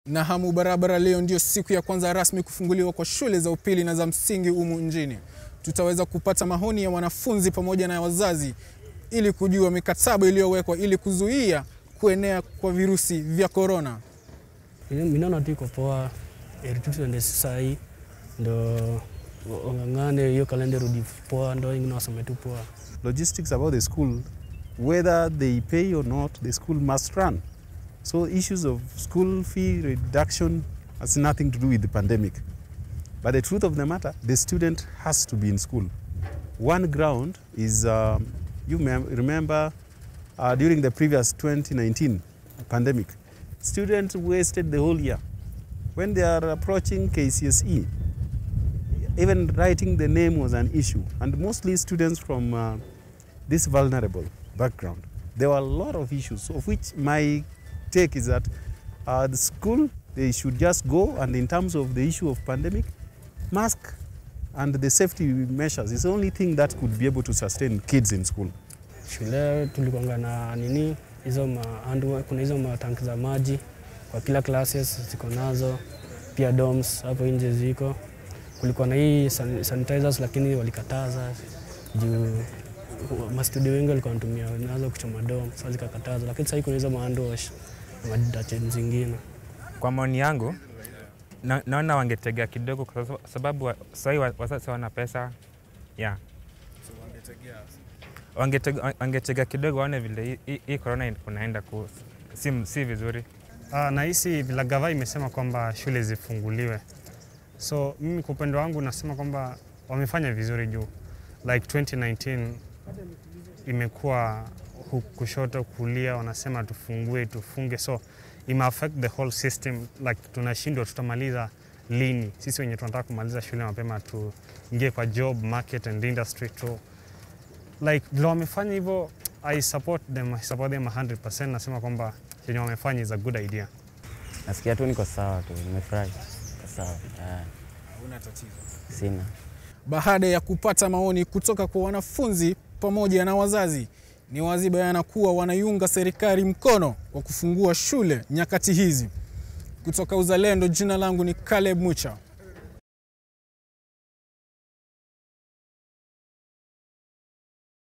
Na hamu barabara, leo ndio siku ya kwanza rasmi kufunguliwa kwa shule za upili na za msingi humu nchini. Tutaweza kupata maoni ya wanafunzi pamoja na wazazi ili kujua mikataba iliyowekwa ili kuzuia kuenea kwa virusi vya corona. Mimi naona tuko poa, tuende sasa hii ndo ngangane hiyo kalenda rudi poa, ndo ingine wasome tu poa. Logistics about the school, whether they pay or not, the school must run. So issues of school fee reduction has nothing to do with the pandemic. But the truth of the matter, the student has to be in school. One ground is, you may remember during the previous 2019 pandemic, students wasted the whole year. When they are approaching KCSE, even writing the name was an issue. And mostly students from this vulnerable background. There were a lot of issues, of which my take is that the school, they should just go, and in terms of the issue of pandemic, mask and the safety measures is the only thing that could be able to sustain kids in school. Shule tulikuwa na nini hizo kuna hizo matanki za maji kwa kila classes ziko nazo, pia dorms hapo nje ziko. Kulikuwa na hii sanitizers lakini walikataza juu mastudio wengi walikuwa wanatumia nazo kuchoma dom, sasa zikakataza, lakini sasa kuna hizo hand wash na madache zingine. Kwa maoni yangu naona wangetega kidogo kwa sababu sasa wasasa wana pesa. Yeah. So wangetegea wangetega kidogo waone vile hii corona kunaenda si vizuri. Na hisi vile gava imesema kwamba shule zifunguliwe. So mimi kwa upande wangu nasema kwamba wamefanya vizuri juu like 2019 imekuwa kushoto kulia wanasema tufunge, so it affect the whole system, like tunashindwa tutamaliza lini. Sisi wenye tunataka kumaliza shule mapema tuingie kwa job market and industry to like vile wamefanya hivyo. I support them 100%. Nasema kwamba yenye wamefanya is a good idea. Nasikia tu niko sawa tu, nimefurahi. Sawa. Una tatizo? Sina. Baada ya kupata maoni kutoka kwa wanafunzi pamoja na wazazi, ni wazi bayana kuwa wanaiunga serikali mkono kwa kufungua shule nyakati hizi. Kutoka Uzalendo, jina langu ni Caleb Mucha.